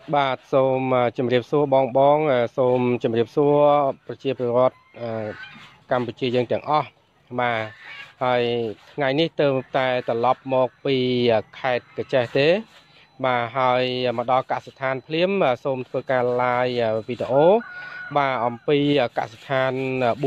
បាទសូមជម្រាបសួរបងសូមជម្រាបសួរប្រជាពលរដ្ឋកម្ពុជាយើងទាំងអស់បាទហើយថ្ងៃនេះទើបតែត្រឡប់មកពីខេត្តកញ្ចេះទេបាទហើយមកដល់កសិដ្ឋានភ្លាមសូមធ្វើការ live វីដេអូបាទអំពីកសិដ្ឋាន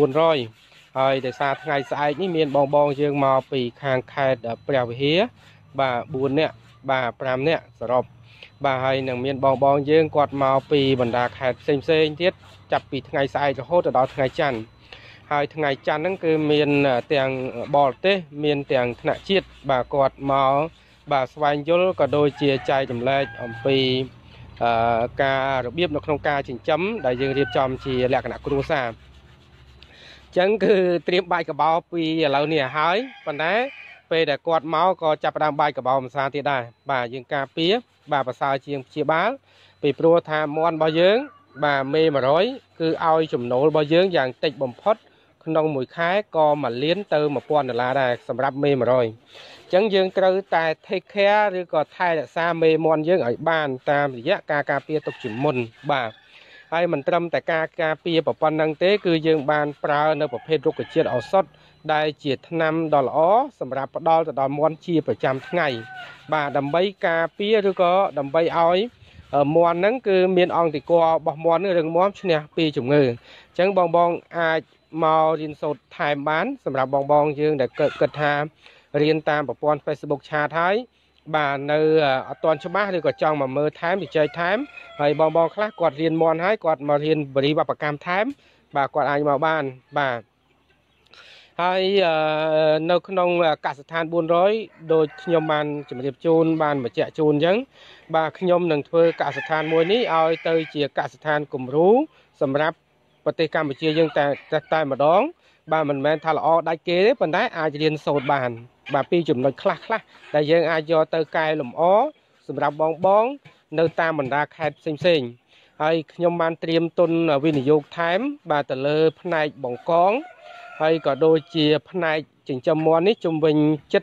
400ហើយដោយសារថ្ងៃស្អែកនេះមានបងយើងមកពីខាងខេត្តព្រះវិហារបាទ4នាក់បាទ5នាក់សរុបបាទហើយនឹងមានបងយើងគាត់មកពីបណ្ដាខេត្តផ្សេងទៀតចាប់ពីថ្ងៃស្អែករហូតដល់ថ្ងៃច័ន្ទហើយថ្ងៃច័ន្ទហ្នឹងគឺមានទាំងបរទេសមានទាំងថ្នាក់ជាតិបាទគាត់មកបាទស្វែងយល់ក៏ដូចជាចែកចម្លែកអំពីការរបៀបនៅក្នុងការចិញ្ចឹមដែលយើងរៀបចំជាលក្ខណៈគ្រួសារអញ្ចឹងគឺត្រៀមបាយកបោពីឥឡូវនេះហើយប៉ុន្តែពេលដែលគាត់មកក៏ចាប់ផ្ដើមបាយកបោម្សាទៀតដែរបាទយើងការពារបាទប្រសើរជាងព្យាបាលពីព្រោះថាមន់របស់យើងបាទមេ100គឺឲ្យចំណូលរបស់យើងយ៉ាងតិចបំផុតក្នុងមួយខែក៏1លានទៅ$1000ដែរសម្រាប់មេ100អញ្ចឹងយើងត្រូវតែ take care ឬក៏ថែរក្សាមេមន់យើងឲ្យបានតាមរយៈការការពារទុកជាមុនបាទហើយមិនត្រឹមតែការការពារប៉ុណ្ណឹងទេគឺយើងបានប្រើនៅប្រភេទរុក្ខជាតិឱសថដែលជាថ្នាំដ៏ល្អសម្រាប់ផ្ដល់ទៅដល់មាន់ជាប្រចាំថ្ងៃបាទដើម្បីការពារឬក៏ដើម្បីឲ្យមាន់ហ្នឹងគឺមានអង្គតិករបស់មាន់នឹងរឹងមាំឈ្នះពីជំងឺអញ្ចឹងបងអាចមករៀនសូត្រថែមបានសម្រាប់បងយើងដែលគិតថារៀនតាមប្រព័ន្ធ Facebook ឆាតហើយបាទនៅអត់ទាន់ច្បាស់ឬក៏ចង់មកមើលថែមជជែកថែមហើយបងខ្លះគាត់រៀនមាន់ហើយគាត់មករៀនបរិយាបកម្មថែមបាទគាត់អាចមកបានបាទហើយនៅក្នុងកសិដ្ឋាន400ដូចខ្ញុំបានជម្រាបជូនបានបញ្ជាក់ជូនអញ្ចឹងបាទខ្ញុំនឹងធ្វើកសិដ្ឋានមួយនេះឲ្យទៅជាកសិដ្ឋានគំរូសម្រាប់ប្រទេសកម្ពុជាយើងតែម្ដងបាទមិនមែនថាល្អដាច់គេទេប៉ុន្តែអាចរៀនសូត្របានបាទពីចំណុចខ្លះដែលយើងអាចយកទៅកែលម្អសម្រាប់បងនៅតាមបណ្ដាខេត្តផ្សេងហើយខ្ញុំបានត្រៀមទុនវិនិយោគថែមបាទទៅលើផ្នែកបង្កងហើយក៏ដូចជាផ្នែកចិញ្ចឹមមាន់នេះជំវិញ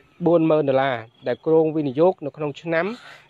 $40000ដែលគ្រោងវិនិយោគនៅក្នុងឆ្នាំ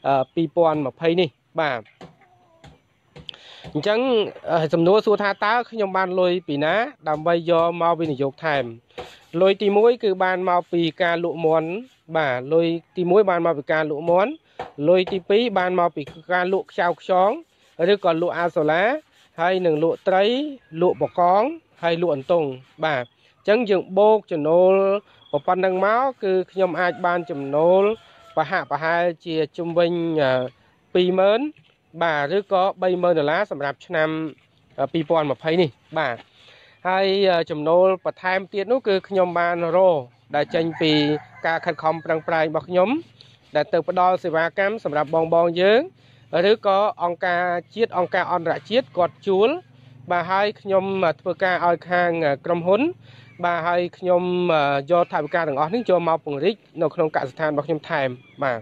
2020នេះបាទអញ្ចឹងសំណួរសួរថាតើខ្ញុំបានលុយពីណាដើម្បីយកមកវិនិយោគថែមលុយទី1គឺបានមកពីការលក់មាន់បាទលុយទី1បានមកពីការលក់មាន់លុយទី2បានមកពីការលក់ខ្ចៅខ្យងឬក៏លក់អាសូឡាហើយនឹងលក់ត្រីលក់បកងហើយលក់អន្ទង់បាទអញ្ចឹងយើងបូកចំណូលប៉ុណ្ណឹងមកគឺខ្ញុំអាចបានចំណូលប្រហែលជាជំវិញ20000បាទឬក៏$30000សម្រាប់ឆ្នាំ2020នេះបាទហើយចំណូលបន្ថែមទៀតនោះគឺខ្ញុំបានរកដែលចេញពីការខិតខំប្រឹងប្រែងរបស់ខ្ញុំដែលទៅផ្ដល់សេវាកម្មសម្រាប់បងយើងឬក៏អង្គការជាតិអង្គការអន្តរជាតិគាត់ជួលបាទហើយខ្ញុំធ្វើការឲ្យខាងក្រុមហ៊ុនបាទហើយខ្ញុំយកថវិកាទាំងអស់នេះចូលមកពង្រីកនៅក្នុងកសិដ្ឋានរបស់ខ្ញុំថែមបាទ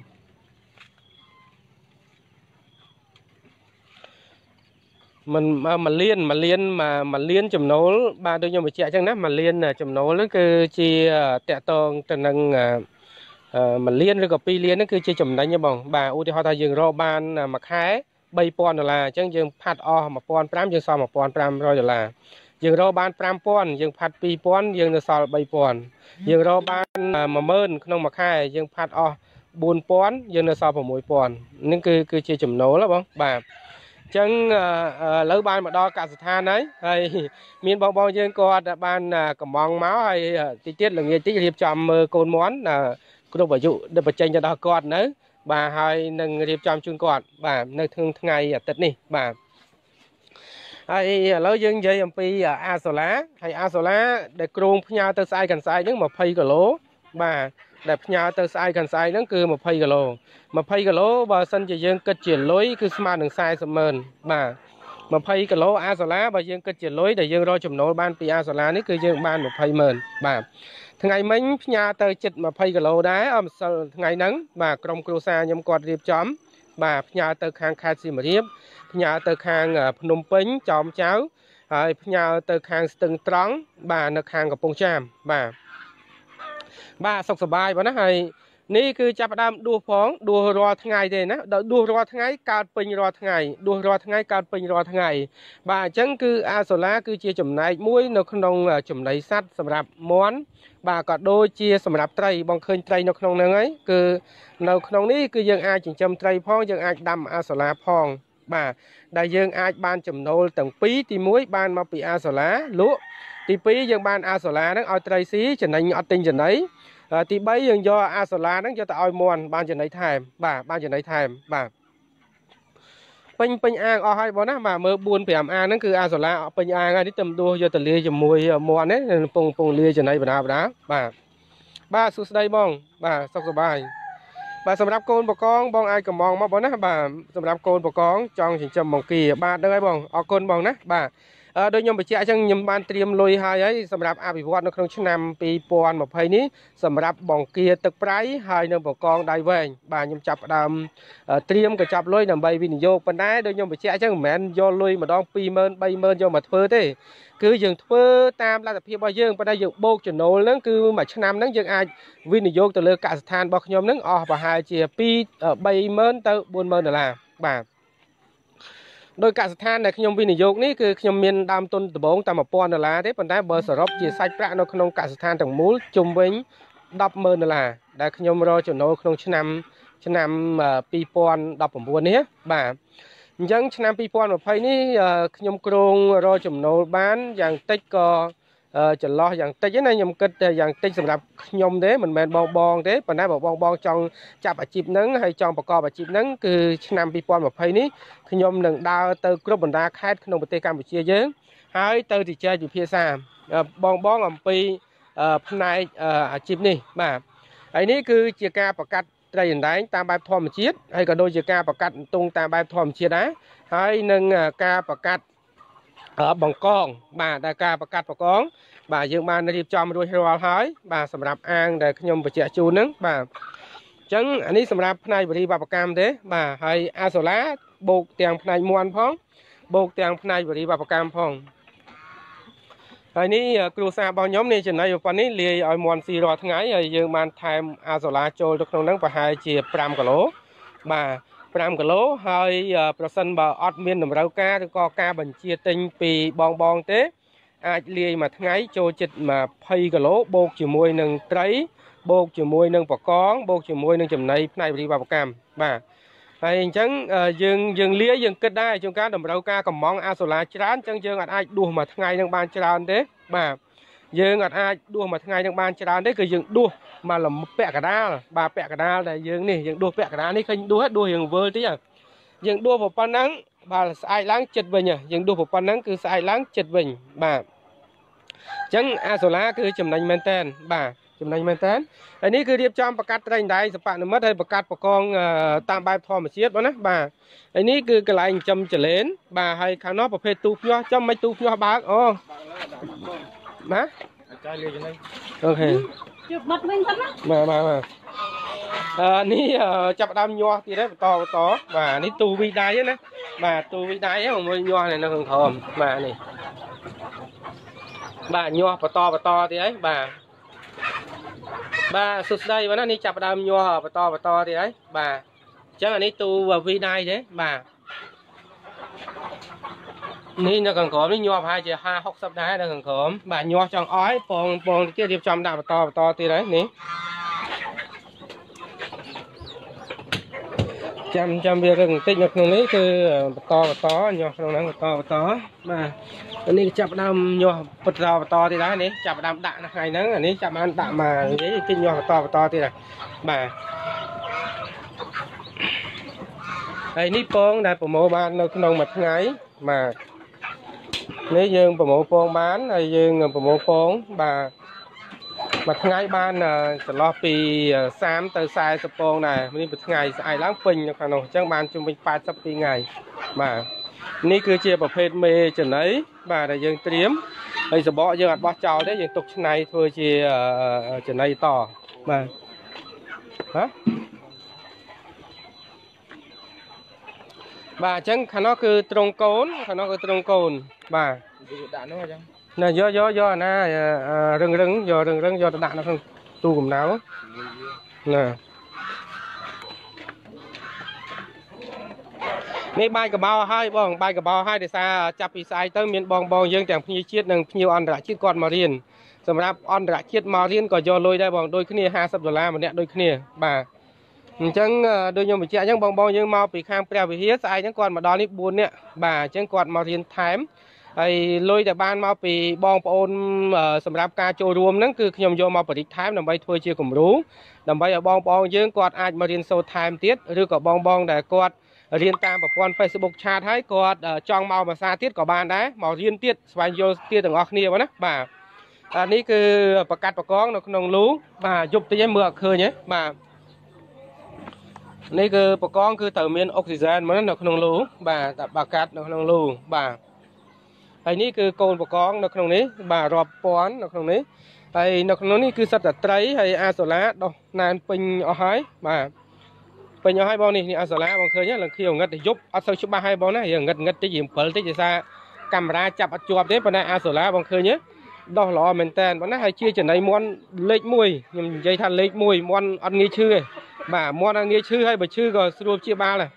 មួយលានចំណូលបាទដូចខ្ញុំបញ្ជាក់អញ្ចឹងណាមួយលានចំណូលហ្នឹងគឺជាតកតងទៅនឹង1លានឬក៏2លានហ្នឹងគឺជាចំណេញទេបងបាទឧទាហរណ៍ថាយើងរកបានមួយខែ$3000អញ្ចឹងយើងផាត់អស់1500យើងសល់$1500យើងរកបាន5000យើងផាត់2000យើងនៅសល់3000យើងរកបាន10000ក្នុងមួយខែយើងផាត់អស់4000យើងនៅសល់6000នេះគឺជាចំណូលណាបងបាទអញ្ចឹងឥឡូវបានមកដល់កសិដ្ឋានហើយមានបងយើងគាត់បានកំងមកហើយតិចទៀតល្ងាចតិចរៀបចំមើលកូនមាន់គ្រប់អាយុដែលបញ្ចេញទៅដល់គាត់នៅបាទហើយនឹងរៀបចំជូនគាត់បាទនៅថ្ងៃអាទិត្យនេះបាទហើយឥឡូវយើងនិយាយអំពីអាសូឡាហើយអាសូឡាដែលគ្រោងផ្ញើទៅស្អែកកាន់ស្អែកហ្នឹង20គីឡូបាទដែលផ្ញើទៅស្អែកកាន់ស្អែកហ្នឹងគឺ20គីឡូ20គីឡូបើសិនជាយើងគិតជាលុយគឺស្មើនឹង400,000បាទ20គីឡូអាសូឡាបើយើងគិតជាលុយដែលយើងរកចំណូលបានពីអាសូឡានេះគឺយើងបាន200,000បាទថ្ងៃមិញផ្ញើទៅជិត20គីឡូដែរអមសិលថ្ងៃហ្នឹងបាទក្រុមគ្រួសារខ្ញុំគាត់រៀបចំបាទផ្ញើទៅខាងខេត្តសៀមរាបផ្ញើទៅខាងភ្នំពេញចោមចៅហើយផ្ញើទៅខាងស្ទឹងត្រង់បាទនៅខាងកំពង់ចាមបាទសុខសប្បាយបងណាហើយនេះគឺចាប់ផ្ដើមដួសផងដួសរាល់ថ្ងៃទេណាដួសរាល់ថ្ងៃកើតពេញរាល់ថ្ងៃដួសរាល់ថ្ងៃកើតពេញរាល់ថ្ងៃបាទអញ្ចឹងគឺអាសូឡាគឺជាចំណែកមួយនៅក្នុងចំណីសត្វសម្រាប់មាន់បាទក៏ដូចជាសម្រាប់ត្រីបងឃើញត្រីនៅក្នុងហ្នឹងហើយគឺនៅក្នុងនេះគឺយើងអាចចិញ្ចឹមត្រីផងយើងអាចដាំអាសូឡាផងបាទដែលយើងអាចបានចំណូលទាំងពីរទី1បានមកពីអាសូឡាលក់ទី2យើងបានអាសូឡាហ្នឹងឲ្យត្រីស៊ីចំណេញអត់ទិញចំណីទី3យើងយកអាសូឡាហ្នឹងយកទៅឲ្យមន់បានចំណីថែមបាទបានចំណីថែមបាទពេញអាងអស់ហើយបងណាបាទមើល4 5អាងហ្នឹងគឺអាសូឡាពេញអាងហើយនេះតែដួសយកទៅលាយជាមួយមន់នេះពងលាយចំណីបណ្ដាបាទសួស្ដីបងបាទសុខសប្បាយបាទសម្រាប់កូនបកងបងអាចកំងមកបងណាបាទសម្រាប់កូនបកងចង់ចិញ្ចឹមបង្គាបាទហ្នឹងហើយបងអរគុណបងណាបាទដូចខ្ញុំបញ្ជាក់អញ្ចឹងខ្ញុំបានត្រៀមលុយហើយសម្រាប់អភិវឌ្ឍនៅក្នុងឆ្នាំ2020នេះសម្រាប់បង្គាទឹកប្រៃហើយនៅបកងដៃវែងបាទខ្ញុំចាប់ផ្ដើមត្រៀមកញ្ចប់លុយដើម្បីវិនិយោគប៉ុន្តែដូចខ្ញុំបញ្ជាក់អញ្ចឹងមិនមែនយកលុយម្ដង 20000 30000យកមកធ្វើទេគឺយើងធ្វើតាមលទ្ធភាពរបស់យើងប៉ុន្តែយើងបូកចំណូលហ្នឹងគឺមួយឆ្នាំហ្នឹងយើងអាចវិនិយោគទៅលើកសិដ្ឋានរបស់ខ្ញុំហ្នឹងអស់ប្រហែលជា2-30000ទៅ$40000បាទដោយកសិដ្ឋានដែលខ្ញុំវិនិយោគនេះគឺខ្ញុំមានដើមទុនដំបូងតែ$1000ទេប៉ុន្តែបើសរុបជាសាច់ប្រាក់នៅក្នុងកសិដ្ឋានទាំងមូលជុំវិញ$100,000ដែលខ្ញុំរកចំណូលក្នុងឆ្នាំ2019នេះបាទអញ្ចឹងឆ្នាំ2020នេះខ្ញុំគ្រោងរកចំណូលបានយ៉ាងតិចក៏ចន្លោះយ៉ាងតិចណាខ្ញុំគិតយ៉ាងតិចសម្រាប់ខ្ញុំទេមិនមែនបងទេប៉ុន្តែបើបងចង់ចាប់អាជីពហ្នឹងហើយចង់ប្រកបអាជីពហ្នឹងគឺឆ្នាំ2020នេះខ្ញុំនឹងដើរទៅគ្រប់បណ្ដាខេត្តក្នុងប្រទេសកម្ពុជាយើងហើយទៅជជែកពិភាក្សាបងអំពីផ្នែកអាជីពនេះបាទហើយនេះគឺជាការប្រកាសត្រីអណ្ដែងតាមបែបធម្មជាតិហើយក៏ដូចជាការប្រកាសទង់តាមបែបធម្មជាតិដែរហើយនឹងការប្រកាសបង្កងបាទដែលការប្រកាសបង្កងបាទយើងបានរៀបចំរួចរាល់ហើយបាទសម្រាប់អាងដែលខ្ញុំបញ្ជាក់ជូនហ្នឹងបាទអញ្ចឹងអានេះសម្រាប់ផ្នែកវិរិយវប្បកម្មទេបាទហើយអាសូឡាបូកទាំងផ្នែកមាន់ផងបូកទាំងផ្នែកវិរិយវប្បកម្មផងហើយនេះគ្រួសាររបស់ខ្ញុំនេះចំណីប៉ុណ្នេះលាយឲ្យមាន់ស៊ីរាល់ថ្ងៃហើយយើងបានថែមអាសូឡាចូលទៅក្នុងហ្នឹងប្រហែលជា5គីឡូបាទ5គីឡូហើយប្រសិនបើអត់មានតម្រូវការឬក៏ការបញ្ជាទិញពីបងទេអាចលាយមួយថ្ងៃចូលចិត្ត20គីឡូបូកជាមួយនឹងត្រីបូកជាមួយនឹងបកងបូកជាមួយនឹងចំណីផ្នែកវិរិយវប្បកម្មបាទហើយអញ្ចឹងយើងលាយយើងគិតដែរជួនកាលតម្រូវការកំងអាសូឡាច្រើនអញ្ចឹងយើងអាចដួសមួយថ្ងៃនឹងបានច្រើនទេបាទយើងអាចដួសមួយថ្ងៃនឹងបានច្រើនទេគឺយើងដួសមកលំពាក់កដាលបាទពាក់កដាលដែលយើងនេះយើងដួសពាក់កដាលនេះឃើញដួសយើងវល់តិចយើងដួសប៉ុណ្ណឹងបាទស្អែកឡើងចិត្តវិញយើងដួសប៉ុណ្ណឹងគឺស្អែកឡើងចិត្តវិញបាទអញ្ចឹងអាសូឡាគឺចំណេញមែនតែនបាទចំណេញមែនតើហើយនេះគឺរៀបចំប្រកាសត្រីដែងសពនិមិត្តហើយប្រកាសបកងតាមបែបធម្មជាតិបងណាបាទហើយនេះគឺកន្លែងចិញ្ចឹមចលែនបាទហើយខាងនោះប្រភេទទូភ្ញាស់ចំមិនទូភ្ញាស់បើកអូបាទអាចលាយចំណេញអូខេជិះបិទវិញសិនណាបាទនេះចាប់ដើមញាស់ទៀតទេបន្តបាទនេះទូវីដៃណាបាទទូវីដៃហ្នឹងមួយញាស់នៅក្នុងក្រោមបាទនេះបាទញាស់បន្តទៀតហើយបាទសួស្ដីបងណានេះចាប់ដើមញាស់បន្តទៀតហើយបាទអញ្ចឹងអានេះទូវីដៃទេបាទនេះនៅខាងក្រោមនេះញាស់ប្រហែលជា50-60ដែរនៅខាងក្រោមបាទញាស់ចង់អស់ហើយពងទៀតរៀបចំដាក់បន្តទៀតហើយនេះចាំវារឹងបន្តិចនៅក្នុងនេះគឺបន្តញាស់ក្នុងហ្នឹងបន្តបាទនេះចាប់ដើមញាស់បន្តទៀតដែរនេះចាប់ដើមដាក់នៅថ្ងៃហ្នឹងអានេះចាប់បានដាក់មកនិយាយគេញាស់បន្តទៀតហើយបាទហើយនេះពងដែលប្រមូលបាននៅក្នុងមួយថ្ងៃបាទនេះយើងប្រមូលពងបានហើយយើងប្រមូលពងបាទមួយថ្ងៃបានចន្លោះពី30ទៅ40ពងដែរនេះមួយថ្ងៃស្អែកឡើងពេញនៅខាងនោះអញ្ចឹងបានជុំវិញ82ថ្ងៃបាទនេះគឺជាប្រភេទមេចំណីបាទដែលយើងត្រៀមហើយសបកយើងអត់បោះចោលទេយើងទុកឆ្នៃធ្វើជាចំណីតបាទហ៎បាទអញ្ចឹងខាងនោះគឺត្រង់កូនខាងនោះគឺត្រង់កូនបាទដាក់នោះអញ្ចឹងណាយកអាណារឹងយកទៅដាក់នៅក្នុងទូកំដៅណានេះបាយកបោហើយបងបាយកបោហើយដោយសារចាប់ពីស្អែកទៅមានបងយើងទាំងភ្ញៀវជាតិនិងភ្ញៀវអន្តរជាតិគាត់មករៀនសម្រាប់អន្តរជាតិមករៀនក៏យកលុយដែរបងដូចគ្នា$50ម្នាក់ដូចគ្នាបាទអញ្ចឹងដូចខ្ញុំបញ្ជាក់អញ្ចឹងបងយើងមកពីខាងព្រះវិហារស្អែកហ្នឹងគាត់មកដល់នេះ4នាក់បាទអញ្ចឹងគាត់មករៀនថែមហើយលុយដែលបានមកពីបងប្អូនសម្រាប់ការចូលរួមហ្នឹងគឺខ្ញុំយកមកបរិច្ឆេទដើម្បីធ្វើជាគំរូដើម្បីឲ្យបងប្អូនយើងគាត់អាចមករៀនសូត្រថែមទៀតឬក៏បងដែលគាត់រៀនតាមប្រព័ន្ធ Facebook Chat ហើយគាត់ចង់មកភាសាទៀតក៏បានដែរមករៀនទៀតស្វែងយល់ទៀតទាំងអស់គ្នាបងណាបាទនេះគឺប្រកាសប្រកងនៅក្នុងលូបាទយប់តិចឲ្យមើលអត់ឃើញទេបាទនេះគឺប្រកងគឺត្រូវមានអុកស៊ីហ្សែនមកនៅក្នុងលូបាទប្រកាសនៅក្នុងលូបាទហើយនេះគឺកូនប្រកងនៅក្នុងនេះបាទរាប់ពាន់នៅក្នុងនេះហើយនៅក្នុងនេះគឺសិតតែត្រីហើយអាសូឡាដោះណានពេញអស់ហើយបាទពេញអស់ហើយបងនេះអាសូឡាបងឃើញឡើងខៀវងឹតយប់អត់សូវច្បាស់ហើយបងណារៀងងឹតតិចរៀង7តិចដោយសារកាមេរ៉ាចាប់អត់ជាប់ទេប៉ុន្តែអាសូឡាបងឃើញទេដោះល្អមែនតើបងណាហើយជាចំណៃមន់លេខ1ខ្ញុំនិយាយថាលេខ1មន់អត់ងាយឈឺទេបាទមន់អត់ងាយឈឺហើយបើឈឺក៏ស្រួលព្យាបាលដែរ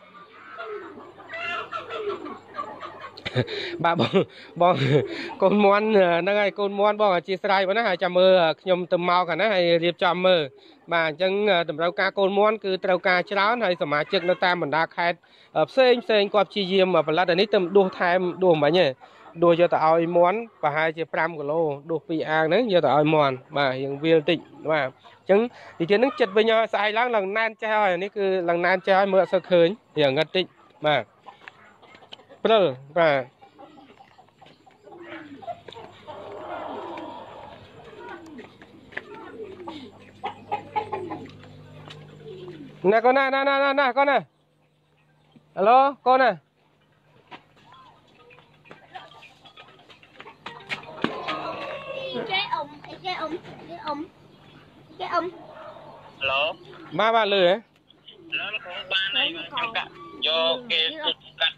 បាទបងកូនមន់ហ្នឹងហើយកូនមន់បងអធិស្ឋានបងណាហើយចាំមើលខ្ញុំទៅមកកាលណាហើយរៀបចំមើលបាទអញ្ចឹងតម្រូវការកូនមន់គឺត្រូវការច្រើនហើយសមាជិកនៅតាមបណ្ដាខេត្តផ្សេងគាត់ព្យាយាមផលិតអានេះទៅដួសថែមដួសមិនទេដួសយកទៅឲ្យមន់ប្រហែលជា5គីឡូដួស2អាងហ្នឹងយកទៅឲ្យមន់បាទរៀងវាលតិចបាទអញ្ចឹងទីទៀតហ្នឹងចិត្តវិញស្អែកឡើងណែនចេះហើយនេះគឺឡើងណែនចេះហើយមើលអត់សូវឃើញរៀងងឹតតិចបាទព្រិលបាទណាកូនណាកូនណាហេឡូកូនណា cái ông cái ông Hello បាទលឺហ៎ nó không ban này trong cả do cái cắt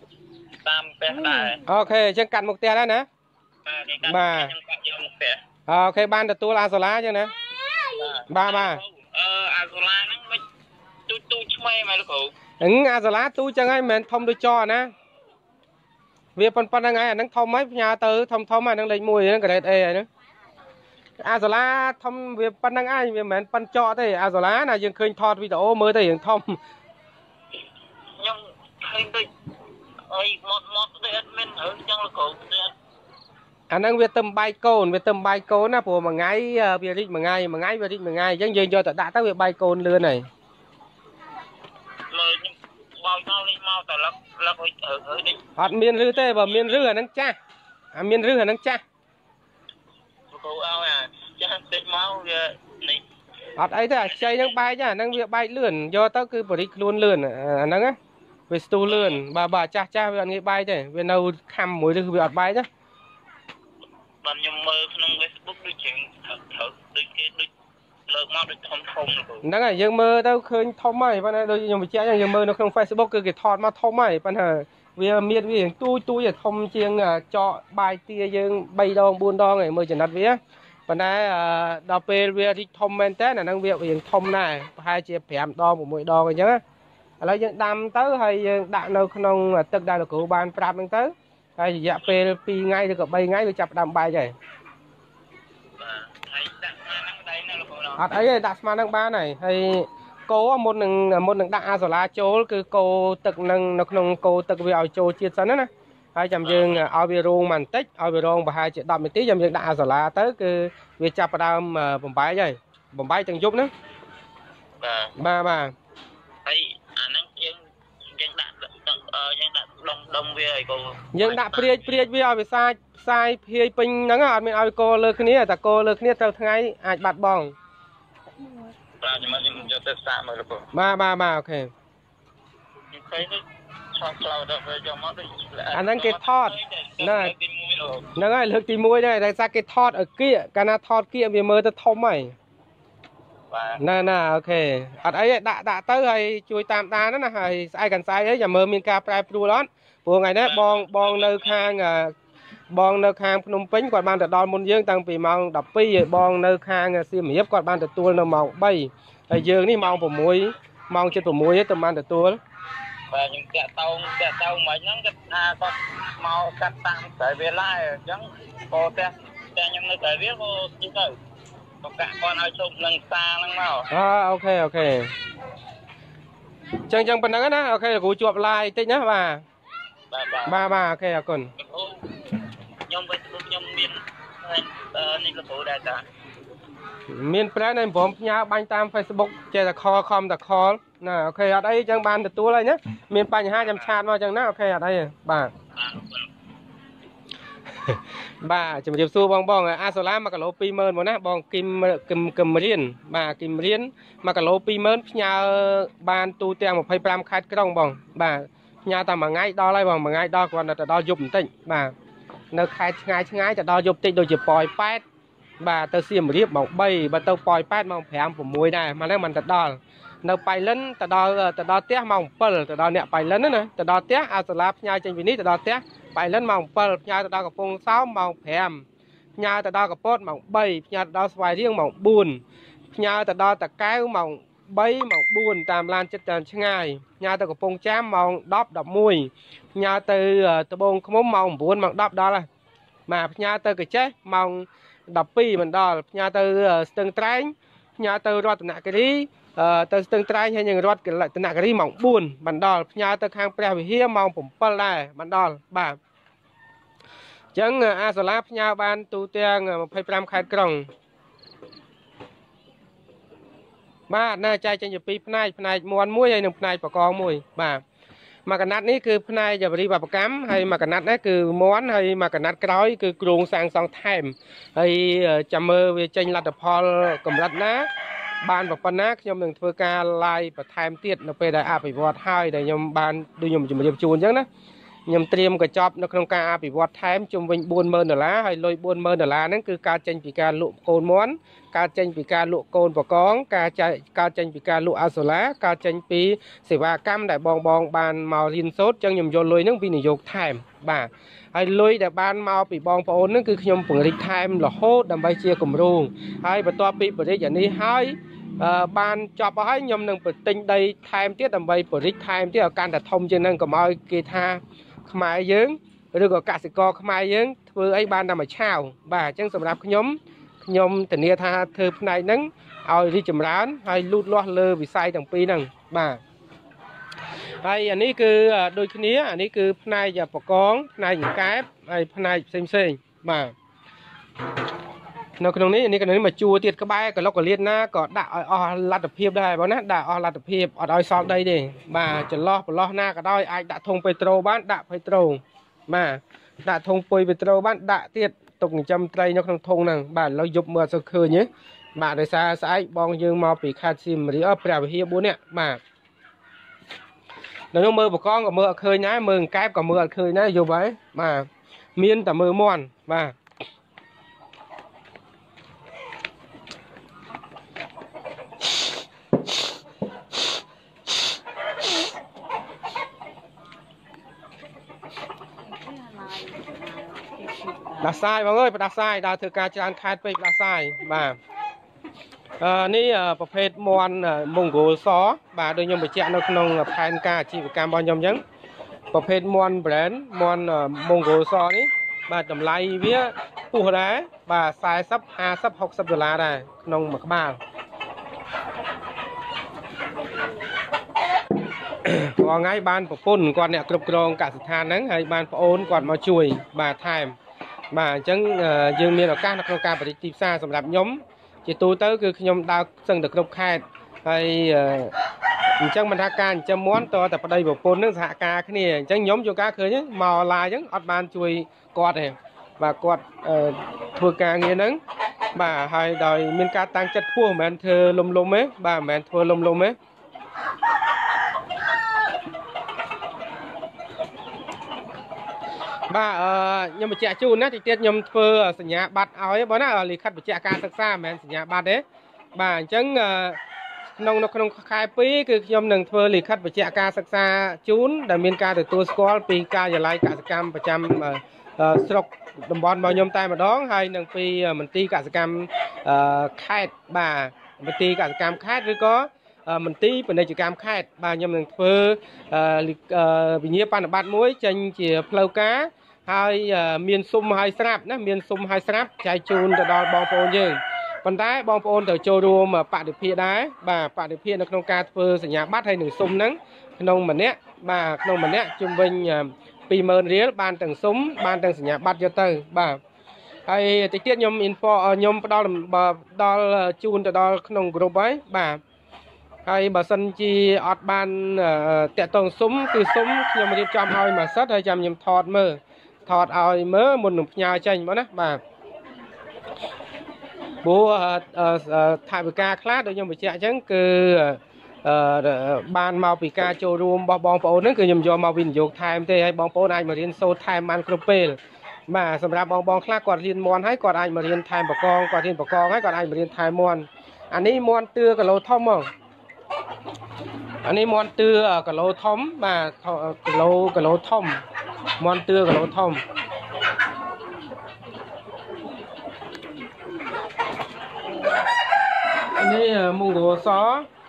tam pheដែរអូខេអញ្ចឹងកាត់មុខផ្ទះដែរណាបាទអូខេបានទទួលអាសូឡាអញ្ចឹងណាបាទអាសូឡាហ្នឹងមិនទូឆ្មេមែនលោកគ្រូអាសូឡាទូអញ្ចឹងហើយមិនមែនធំដូចចណាវាប៉ុណ្្នឹងហើយអាហ្នឹងធំហើយផ្ញើទៅធំអាហ្នឹងលេខ1ហ្នឹងក្រេត A ហើយហ្នឹងអាសូឡាធំវាប៉ុណ្្នឹងហើយវាមិនមែនប៉ុនចទេអាសូឡាណាយើងឃើញថតវីដេអូមើលទៅរឿងធំខ្ញុំឃើញដូចអីមកទៅអត់មានរឿងអញ្ចឹងលោកគ្រូអាហ្នឹងវាទឹមបាយកូនណាព្រោះមួយថ្ងៃវារីកមួយថ្ងៃវារីកមួយថ្ងៃអញ្ចឹងយើងយកទៅដាក់ទៅវាបាយកូនលឿនហើយមើលខ្ញុំបោកមកលេងមកតែលឹកនេះអត់មានឬទេបើមានឬអាហ្នឹងចាស់មានឬអាហ្នឹងចាស់លោកគ្រូឲ្យអាចាស់តិចមកវានេះអត់អីទេអាខ្ចីហ្នឹងបែកហ្នឹងវាបែកលឿនយកទៅគឺបរិចខ្លួនលឿនអាហ្នឹងណាវាស្ទុះលឿនបាទចាស់វាអត់ងាយបែកទេវានៅខំមួយឬវាអត់បែកទេបាទខ្ញុំមើលក្នុង Facebook ដូចជាត្រូវដូចគេដូចលើកមកដូចធំលោកគ្រូហ្នឹងហើយយើងមើលទៅឃើញធំហើយប៉ុន្តែដូចខ្ញុំបញ្ជាក់យើងមើលនៅក្នុង Facebook គឺគេថតមកធំហើយប៉ុន្តែវាមានវាទូចឲ្យធំជាងចកបាយទាយើង3ដង4ដងហើយមើលចំណិតវាប៉ុន្តែដល់ពេលវារីកធំមែនតើអាហ្នឹងវារៀងធំដែរប្រហែលជា5ដង6ដងអញ្ចឹងឥឡូវយើងដាំទៅហើយយើងដាក់នៅក្នុងទឹកដែលលោកគ្រូបានប្រាប់ហ្នឹងទៅហើយរយៈពេល2ថ្ងៃឬក៏3ថ្ងៃវាចាប់ផ្ដើមបែកហើយហើយដាក់ស្មាហ្នឹងដៃណាលោកគ្រូអត់អីទេដាក់ស្មាហ្នឹងបានហើយកោមុននឹងដាក់អាសូឡាចូលគឺកោទឹកនឹងនៅក្នុងកោទឹកវាឲ្យចូលជាតិសិនណាហើយចាំយើងឲ្យវារងបន្តិចឲ្យវារងប្រហែលជា10នាទីចាំយើងដាក់អាសូឡាទៅគឺវាចាប់ផ្ដើមបំបែកហើយបំបែកទាំងយប់ហ្នឹងបាទហើយអាហ្នឹងយើងដាក់ដុំវាឲ្យកោយើងដាក់ព្រាចវាឲ្យវាផ្សាយភាយពេញហ្នឹងអត់មានឲ្យកោលើគ្នាតែកោលើគ្នាទៅថ្ងៃអាចបាត់បង់បាទខ្ញុំយកទៅសាកមើលលោកបាទអូខេឃើញឆោតក្លោដល់វាយកមកដូចអាហ្នឹងគេថតហ្នឹងហើយលើកទី1ហ្នឹងតែសាគេថតឲ្យគៀកកាលណាថតគៀកវាមើលទៅធំហើយបាទណាអូខេអត់អីទេដាក់ទៅហើយជួយតាមដានណាហើយស្អែកកាន់ស្អែកអីចាំមើលមានការប្រែប្រួលអត់ព្រោះថ្ងៃនេះបងនៅខាងភ្នំពេញគាត់បានទៅដល់មុនយើងតាំងពីម៉ោង12ហើយបងនៅខាងសៀមរាបគាត់បានទទួលនៅម៉ោង3ហើយយើងនេះម៉ោង6ម៉ោង 7:06 ទៅបានទទួល và những kẹt tàu mấy những cái có màu cắt tạm tới về lại chẳng có thế nhưng nó tới biết vô chứ đâu có cả con ai chụp lần xa lần nào ok ok chẳng phần đó na ok là cú chuột like tích nhá ba ok à còn nhom với nhom miênนี่ก็ตัวได้จ้ะ miền Tây nàyผมnhá banh tam Facebook chơi là call com là call nè ok ở đây chẳng ban được túi lại nhé miền Tây 200 chat vào chẳng na ok ở đây bà chấm điểm số bong bong a số lá mà cả lô pi mơn một nè bong kim riên bà kim riên mà cả lô pi mơn nhà ban tu tiền 125 khai cái đồng bong bà nhà ta mà ngay đo lại bong mà ngay đo còn là đo dùng tịnh bà nơi khai ngayจะđo dùng tịnh đôi chỉ pòi pát bà tơ xiêm riệp mỏng bay bà tơ pòi pát mỏng phèm của muối này mà lấy mình ta đo nơi bay lớn ta đo té mỏng pơ ta đo nẹt bay lớn nữa ta đo té a số lá nhà trên vini ta đo té bay lớn mỏng pơ nhà ta đoกับpงsáu mỏng phèm nhà ta đoกับpốt mỏng bay nhà ta đo xoài riêng mỏng buồn nhà ta đo ta cái mỏng bay mỏng buồn tam lan chất tàn ngay nhà taกับpงchám mỏng đóp đập mùi nhà từ từ bông không mỏng buồn mỏng đóp đó là mà nhà từ cái chết mỏng đập pi mình đo nhà từ từng trái nhà từ rót nạ cái đi từ từng trái hay những rót cái lại nạ cái đi mỏng buồn mình đo nhà từ khang pre hiếm mỏngผมเปิลได้mình đo bà chẳng a số láp nhà ban tu tiên 25 khai còng baน่าใจจะปีพนายมวนมุ้ยไอ้หนุ่มพนายปะกองมุ้ยบ่ามากนัดนี้คือพนายจะบริบาปกรรมให้มากนัดนั้นคือม้วนให้มากนัดกร้อยคือกรุงสร้างสองไทม์ให้จำมือวิจัยรัฐพลกำลังนะบ้านแบบปนักยมหนึ่งเพื่อการไล่ประไทม์เตี้ยนไปได้อาไปวอดให้ได้ยมบ้านดูยมจะมาเยี่ยมจูนจังนะยมเตรียมกับจ็อบในโครงการอาไปวอดไทม์จุ่มวิ่งบุญเมินเดล่าให้ลอยบุญเมินเดล่านั่นคือการเจนปีการลุโกนม้วนการเจนปีการลุโกนปะกองการเจนปีการลุอาสุระการเจนปีเสวากรรมได้บองบานเมาลินโซดจังยมโยนลอยนั่งวินิโยกไทม์บ่าให้ลอยแต่บานเมาปีบองปะโอนนั่นคือยมเปิดริไทม์หล่อโฮดดำใบเชียกลุ่มรุ่งให้ประตูปีเปิดอย่างนี้ให้บ้านจอบให้ยมหนึ่งเปิดติงได้ไทม์ที่ดำใบเปิดริไทม์ที่การแต่ทมจังนั่งก็มากีทาขมายยืงหรือก็กสิกรขมายยืงเพื่อไอ้บ้านนำมาเช่าบ่าจังสำหรับขยมแต่เนี่ยท่าเธอในนั้นเอาที่จำร้านให้ลูดล้อเลอวิสัยต่างปีนั่งบ่าไอ้อันนี้คือโดยนี้อันนี้คือพนายจะปกองพนายหญิงแก๊บไอ้พนายเซ็งบ่านอกจากนี้อันนี้ก็นี่มาจูเตียดกระบายก็เราก็เลียนนะก็ด่าลัดเพียบได้บ่นะด่าลัดเพียบเอาซอฟได้ดิบ่าจะล้อหน้าก็ได้ไอ้ด่าทงไปโตรบ้านด่าไปโตรมาด่าทงไปโตรบ้านด่าเตียดตกจำใจนอกทงนั่งบ้านเราหยุบเมื่อสักคืนนี้บ่าโดยสายบองยืงมาปีคาซิมหรือเอาแปรเฮียบุเนี่ยมาแล้วมือปกองกับมือเคยนะมือแก๊บกับมือเคยนะอยู่ไว้มาเมียนแต่มือม้วนมาดักทรายบางเอ้ยดักทรายดาวถือการจานคาดไปดักทรายบ่านี่ประเภทมอนมงโกซอบ่าโดยยมไปเจ้าในขนมแผนการชีวการบอลยมยังประเภทมอนแบรนด์มอนมงโกซอนี่บ่าจำไรเวียปูหได้บ่าทรายซับ5 ซับ 6 ซับ$ได้ขนมหมักบ้าว่าไงบ้านปะปุ่นก่อนเนี่ยกรุบกรองกาศธานนั้นให้บ้านปะโอนก่อนมาช่วยบ่าไทม์บ่าจังยังมีการนักการปฏิทินซาสำหรับยมจิตตูเตอร์คือยมดาวซึ่งเด็กกรุบแค่ให้จังบรรดาการจะม้วนตัวแต่ประเดี๋ยวปะปุ่นนึกสหการขึ้นนี่จังยมอยู่การเคยเนี่ยมาลายจังอัดบ้านช่วยกอดเนี่ยบ่ากอดทัวร์การเงี้ยนั้นบ่าให้โดยมีการตั้งจัดพวกแมนเธอลมไหมบ่าแมนทัวร์ลมไหมบ่ายังมาแจกจูนนะที่เตี้ยยมเฟอร์สัญญาบัตรเอาไว้บ่นะหรือคัดไปแจกการศึกษาแมนสัญญาบัตรเด้บ่าจังนงคายปีคือยมหนึ่งเฟอร์หรือคัดไปแจกการศึกษาจูนแต่มีการตัวสกอลปีการอย่าไล่กิจกรรมประจำสกดมบอลบอลยมตายมาดองให้หนึ่งปีมันตีกิจกรรมคาดบ่ามันตีกิจกรรมคาดหรือก็មន្ទីរពាណិជ្ជកម្មខេត្តបាទខ្ញុំនឹងធ្វើវិញ្ញាបនបត្រមួយចេញជាផ្លូវការហើយមានស៊ុំហើយស្រាប់ណាមានស៊ុំហើយស្រាប់ចែកជូនទៅដល់បងប្អូនយើងប៉ុន្តែបងប្អូនត្រូវចូលរួមបដិភាដែរបាទបដិភានៅក្នុងការធ្វើសញ្ញាបត្រហើយនឹងស៊ុំហ្នឹងក្នុងម្នាក់បាទក្នុងម្នាក់ជំវិញ20000រៀលបានទាំងស៊ុំបានទាំងសញ្ញាបត្រយកទៅបាទហើយតិចទៀតខ្ញុំខ្ញុំផ្ដល់ជូនទៅដល់ក្នុងក្រុមហើយបាទហើយបើសិនជាអត់បានតាក់ទងស៊ុំគឺស៊ុំខ្ញុំរៀបចំឲ្យមួយសិតហើយចាំខ្ញុំថតឲ្យមើលមុននឹងផ្ញើចេញមកណាបាទព្រោះថាវិការខ្លះដូចខ្ញុំបញ្ជាក់អញ្ចឹងគឺបានមកពីការចូលរួមរបស់បងប្អូនហ្នឹងគឺខ្ញុំយកមកវិនិយោគថែមទេហើយបងប្អូនអាចមករៀនសូត្រថែមបានគ្រប់ពេលបាទសម្រាប់បងខ្លះគាត់រៀនមន់ហើយគាត់អាចមករៀនថែមបកងគាត់រៀនបកងហើយគាត់អាចមករៀនថែមមន់អានេះមន់ទឿគីឡូធំហ្មងអានេះមន់ទឿគីឡូធំបាទគីឡូធំមន់ទឿគីឡូធំនេះមង្កូស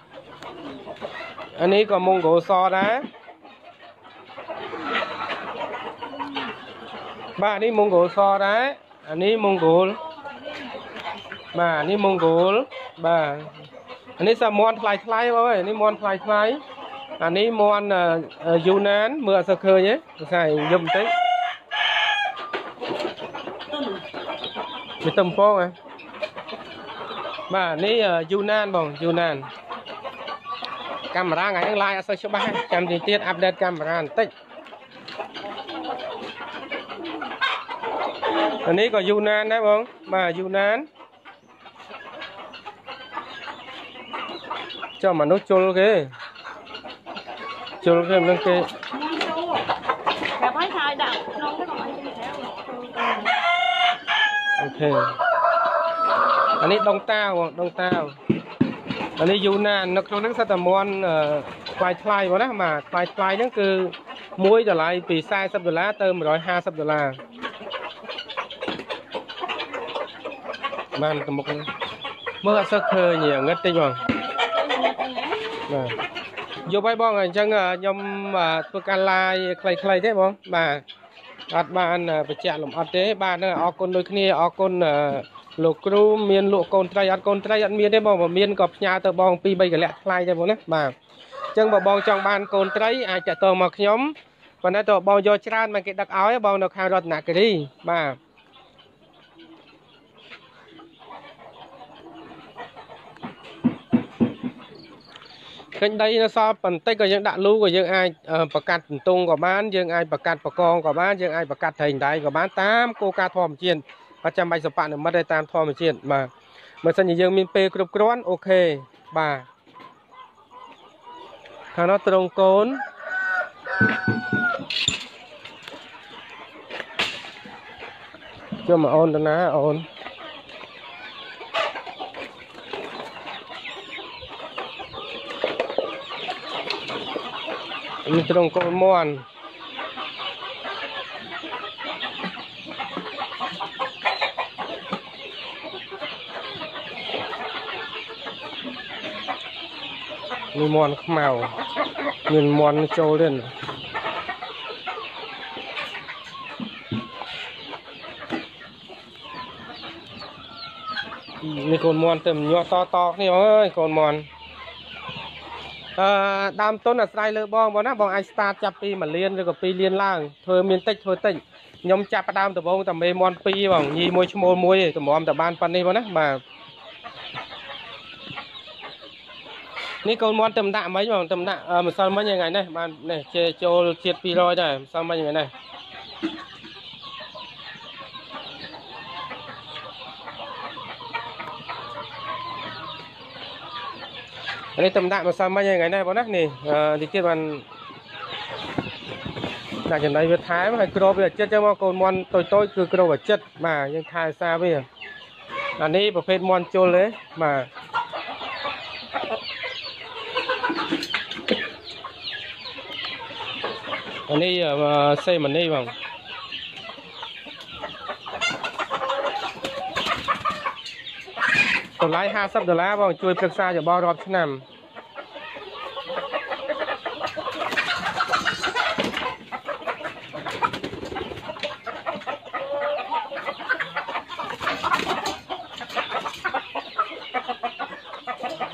អានេះក៏មង្កូសដែរបាទនេះមង្កូសដែរអានេះមង្កូលបាទនេះមង្កូលបាទអានេះសាមន់ថ្លៃបងអើយនេះមន់ថ្លៃអានេះមន់យូណានមើលអត់សូវឃើញទេភាសាយំបន្តិចវាទំពងហ៎បាទនេះយូណានបងយូណានកាមេរ៉ាថ្ងៃហ្នឹងឡាយអត់សូវច្បាស់ចាំទៀតអាប់ដេតកាមេរ៉ាបន្តិចអានេះក៏យូណានដែរបងបាទយូណានចុះមនុស្សជុលគេមិនដឹងគេតែបាយឆាយដាក់ក្នុងទៅកុំឲ្យគេក្រៅអូខេអានេះដងតាវអានេះយូណាននៅក្នុងហ្នឹងសិតតែមន់ថ្លៃបងណាបាទថ្លៃហ្នឹងគឺ1តម្លៃពី$40ទៅ$150បានទៅមុខនេះមើលអត់សូវឃើញងឹតតិចបងបាទយកឲ្យបងអញ្ចឹងខ្ញុំធ្វើការឡាយខ្លីៗទេបងបាទអត់បានបញ្ជាក់លម្អិតទេបាទហ្នឹងអរគុណដូចគ្នាអរគុណលោកគ្រូមានលក់កូនត្រីអត់កូនត្រីអត់មានទេបងបើមានក៏ផ្ញើទៅបង2-3កន្លះថ្លៃដែរបងណាបាទអញ្ចឹងបើបងចង់បានកូនត្រីអាចតាក់ទងមកខ្ញុំប៉ុន្តែតើបងយកច្រើនមកគេដឹកឲ្យបងនៅខាងរតនគិរីបាទឃើញដីនៅសល់បន្តិចក៏យើងដាក់លូក៏យើងអាចប្រកាត់សន្ទង់ក៏បានយើងអាចប្រកាត់បកងក៏បានយើងអាចប្រកាត់ត្រែងដៃក៏បានតាមគោលការណ៍ធម្មជាតិអត់ចាំបាច់សពនិមិត្តទេតាមធម្មជាតិបាទបើសិនជាយើងមានពេលគ្រប់គ្រាន់អូខេបាទខាងនោះត្រង់កូនជួយមកអូនទៅណាអូននេះត្រង់កូនមន់នេះមន់ខ្មៅមានមន់ចូលទៀតនេះកូនមន់ទៅញាក់តគ្នាអើយកូនមន់ដើមទុនអាស្រ័យលើបងណាបងអាច start ចាប់ពី1លានឬក៏2លានឡើងធ្វើមានតិចធ្វើតិចខ្ញុំចាប់ផ្ដើមដំបូងតែមេមន់2បងញីមួយឈ្មោលមួយតម្រាំតែបានប៉ុណ្នេះបងណាបាទនេះកូនមន់ទៅដាក់មិញបងទៅដាក់ម្សិលមិញថ្ងៃនេះបាននេះចូលជាតិ200ដែរម្សិលមិញថ្ងៃនេះនេះតំដាក់ម្សិលមិញថ្ងៃនេះបងណានេះតិចទៀតបានដាក់ចំណីវាថែមហើយគ្របវាចិត្តចឹងមកកូនមន់តូចគឺគ្របវាចិត្តបាទយើងថែសារវាអានេះប្រភេទមន់ជុលទេបាទអានេះសេម៉ានីបងតម្លៃ$50បងជួយប្រឹក្សាយោបល់រាប់ឆ្នាំ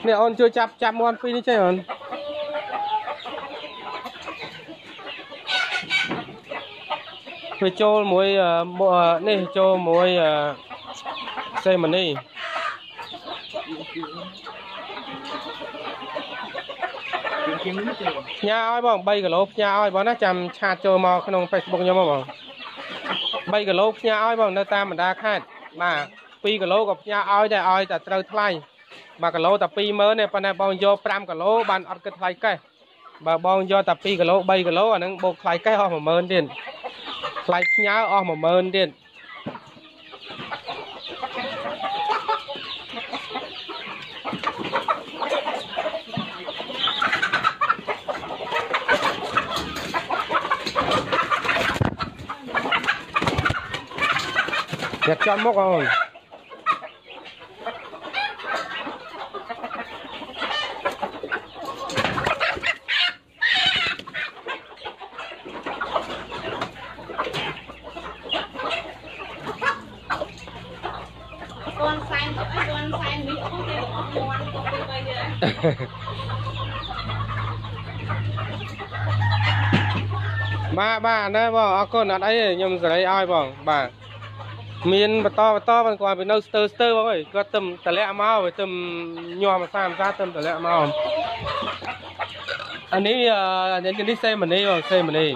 nè on chưa chắp món phi đi chơi on về cho muối nè cho muối xe mà đi nhà ai bong bay cái lốp nhà ai bong nó chăm chặt cho mò không Facebook nhau mà bong bay cái lốp nhà ai bong nó ta mình đa khác mà pi cái lốp gặp nhà aiแต่ត្រូវថ្លៃmà cái lốp តែ 20000 này ប៉ុន្តែបងយក5 គីឡូបានអត់គិតថ្លៃកេះបើបងយកតែ 2 គីឡូ 3 គីឡូអាហ្នឹងបូកថ្លៃកេះអស់ 10000 ទៀតថ្លៃផ្ញើអស់ 10000 ទៀតnhặt cho mốc rồi con xanh mỹ không thể ngon con đi bây giờ ba nèបងអរគុណអត់អីខ្ញុំសេរីឲ្យបងបាទមានបន្តបងគាត់ពីនៅស្ទើបងអើយគាត់ទៅតម្លាក់មកទៅញ័រមក30ទៅតម្លាក់មកអានេះនេះសេមនីបងសេមនី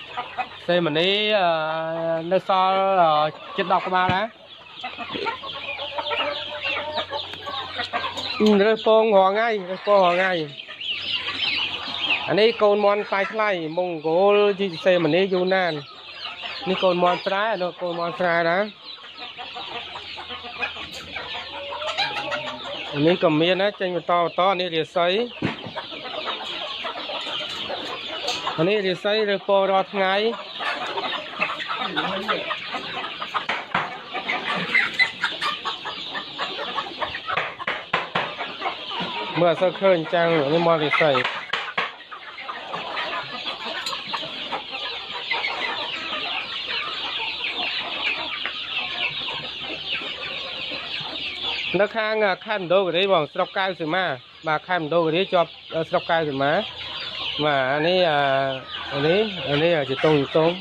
នៅសល់ជិត10ក្បាលដែររើសពងរងថ្ងៃអានេះកូនមន់ថ្លៃមង្គលជីសេមនីយូណាននេះកូនមន់ស្រែណានេះក៏មានណាចេញបន្តនេះរាសីអានេះរាសីឬពោរាល់ថ្ងៃមើលអត់សូវឃើញចាំងនេះមករាសីនៅខាងខេមដូគិរីបងស្រុកកៅសីមាបាទខេមដូគិរីជាប់ស្រុកកៅសីមាបាទអានេះជាតុង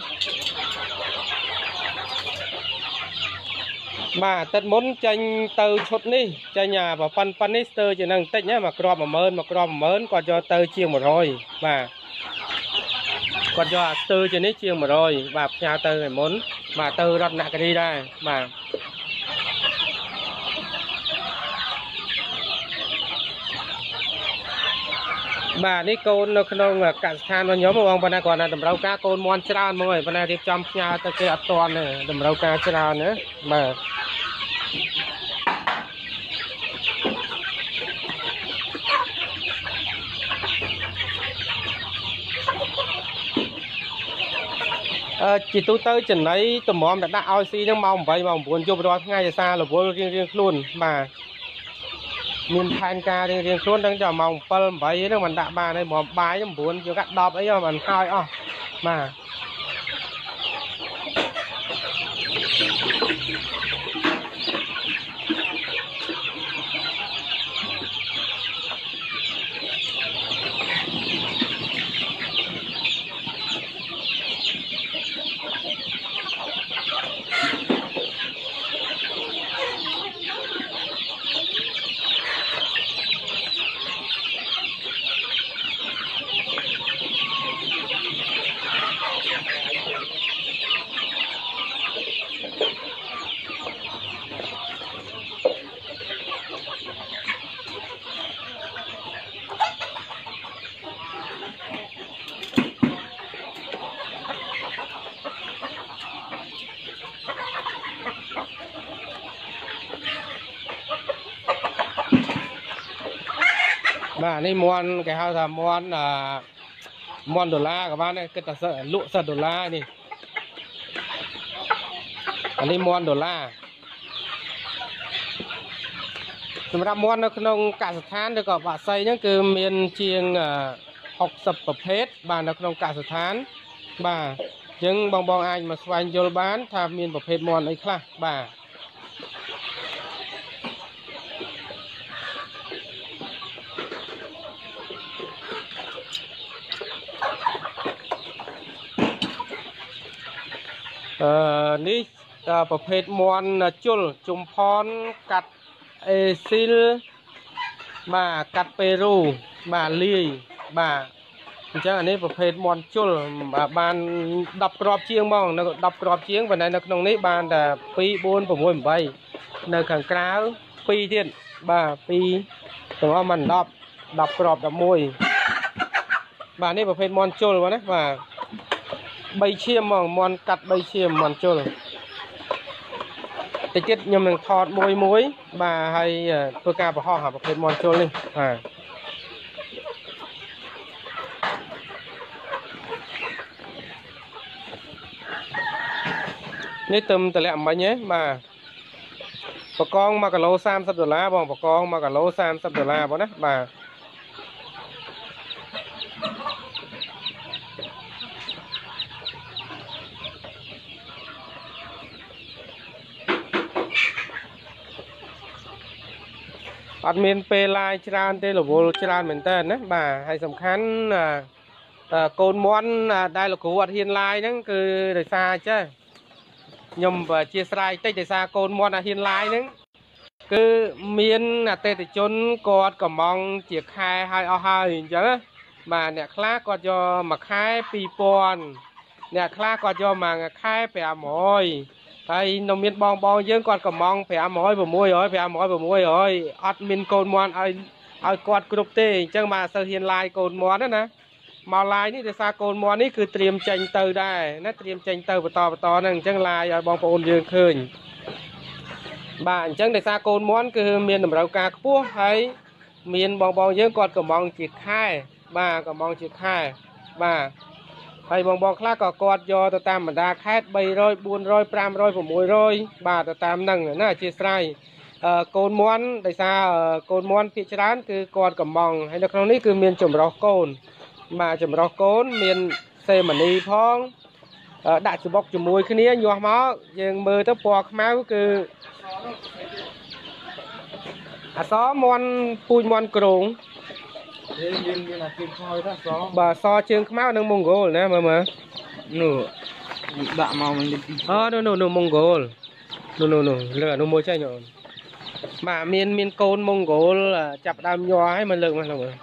បាទទឹកមុនចេញទៅឈុតនេះចេញប៉ុណ្នេះស្ទើរជានឹងតិចណាមកគ្រាប់ 10000គាត់យកទៅជាង100បាទគាត់យកស្ទើរជានេះជាង100បាទផ្ញើទៅឯមុនបាទទៅរតនគិរីដែរបាទបាទនេះកូននៅក្នុងកសិដ្ឋានរបស់ខ្ញុំបងប៉ុន្តែគាត់តម្រូវការកូនមន់ច្រើនមកហើយប៉ុន្តែរៀបចំផ្ញើទៅគេអត់ទាន់ទេតម្រូវការច្រើនណាបាទជាទូទៅចំណីតម្រាំដាក់ឲ្យស៊ីហ្នឹងម៉ោង 8 ម៉ោង 9 យប់រាល់ថ្ងៃឯសាររវល់រៀងខ្លួនបាទមានផែនការរៀងខ្លួនដល់ចាំម៉ោង 7 8ហ្នឹងមិនដាក់បានហើយមកបាយ9យកកាត់10អីមិនហើយអស់បាទបាទនេះមន់គេហៅថាមន់ដុល្លារក៏បានដែរគិតថាលក់$10នេះអានេះមន់ដុល្លារសម្រាប់មន់នៅក្នុងកសិដ្ឋានឬក៏បាក់សីហ្នឹងគឺមានជាង60ប្រភេទបាទនៅក្នុងកសិដ្ឋានបាទអញ្ចឹងបងអាចមកស្វែងយល់បានថាមានប្រភេទមន់អីខ្លះបាទនេះប្រភេទមន់ជុលជុំផនកាត់អេស៊ីលបាទកាត់ពេរូបាទលាយបាទអញ្ចឹងអានេះប្រភេទមន់ជុលបាន10គ្រាប់ជាងហ្មងនៅ10គ្រាប់ជាងប៉ុន្តែនៅក្នុងនេះបានតែ2 4 6 8នៅខាងក្រៅ2ទៀតបាទ2ទាំងអស់មិន10គ្រាប់11បាទនេះប្រភេទមន់ជុលបងណាបាទ3ឈាមហ្មងមន់កាត់3ឈាមមន់ជុលតិចទៀតខ្ញុំនឹងថតមួយបាទហើយធ្វើការបង្ហោះប្រភេទមន់ជុលនេះបាទនេះទៅតម្លាក់មិញហ៎បាទបកង1គីឡូ$30បងបកង1គីឡូ$30បងណាបាទអត់មានពេលឡាយច្រើនទេរវល់ច្រើនមែនតើណាបាទហើយសំខាន់កូនមន់ដែលលោកគ្រូអត់ហ៊ានឡាយហ្នឹងគឺដោយសារចេះខ្ញុំជាស្រ័យតិចដោយសារកូនមន់អាហ៊ានឡាយហ្នឹងគឺមានអតិថិជនគាត់កំងជាខែឲ្យអស់ហើយអញ្ចឹងបាទអ្នកខ្លះគាត់យកមួយខែ2000អ្នកខ្លះគាត់យកមួយខែ500ហើយនៅមានបងយើងគាត់កំង500 600 500 600អត់មានកូនមន់ឲ្យគាត់គ្រប់ទេអញ្ចឹងបាទអត់សូវហ៊ានឡាយកូនមន់ណាមកឡាយនេះដោយសារកូនមន់នេះគឺត្រៀមចេញទៅដែរណាត្រៀមចេញទៅបន្តហ្នឹងអញ្ចឹងឡាយឲ្យបងប្អូនយើងឃើញបាទអញ្ចឹងដោយសារកូនមន់គឺមានតម្រូវការខ្ពស់ហើយមានបងយើងគាត់កំងជាខែបាទកំងជាខែបាទហើយបងខ្លះក៏គាត់យកទៅតាមបណ្ដាខេត្ត300 400 500 600បាទទៅតាមហ្នឹងណាអធិស្ឋានកូនមន់ដោយសារកូនមន់ភាគច្រើនគឺគាត់កំងហើយនៅក្នុងនេះគឺមានចម្រុះកូនបាទចម្រុះកូនមានសេម៉ានីផងដាក់ច្បុកជាមួយគ្នាញាស់មកយើងមើលទៅពណ៌ខ្មៅគឺអសមន់ពូជមន់ក្រងមានអាជើងខ្មៅដែរសបាទសជើងខ្មៅនិងម៉ុងហ្គោលណាមើលនោះដាក់មកវិញនោះម៉ុងហ្គោលនោះលើនោះមួយចេញអូនបាទមានកូនម៉ុងហ្គោលចាប់ដើមញ័រឲ្យមកលើកមកនោះ